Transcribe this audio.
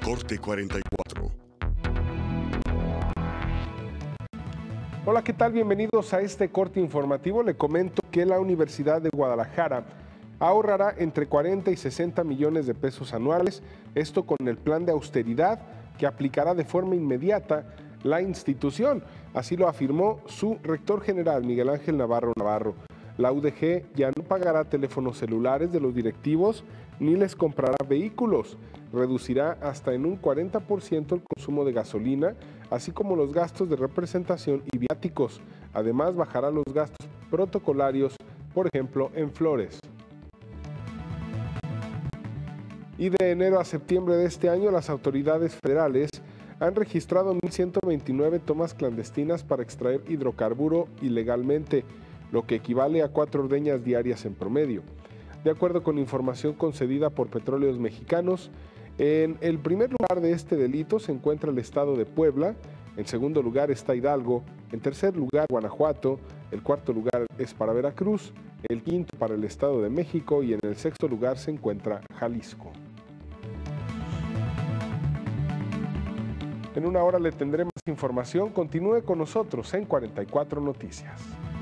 Corte 44. Hola, ¿qué tal? Bienvenidos a este corte informativo. Le comento que la Universidad de Guadalajara ahorrará entre 40 y 60 millones de pesos anuales, esto con el plan de austeridad que aplicará de forma inmediata la institución. Así lo afirmó su rector general, Miguel Ángel Navarro. La UDG ya no pagará teléfonos celulares de los directivos ni les comprará vehículos. Reducirá hasta en un 40% el consumo de gasolina, así como los gastos de representación y viáticos. Además, bajará los gastos protocolarios, por ejemplo, en flores. Y de enero a septiembre de este año, las autoridades federales han registrado 1.129 tomas clandestinas para extraer hidrocarburo ilegalmente, lo que equivale a 4 ordeñas diarias en promedio. De acuerdo con información concedida por Petróleos Mexicanos, en el primer lugar de este delito se encuentra el estado de Puebla, en segundo lugar está Hidalgo, en tercer lugar Guanajuato, el cuarto lugar es para Veracruz, el quinto para el Estado de México y en el sexto lugar se encuentra Jalisco. En una hora le tendré más información. Continúe con nosotros en 44 Noticias.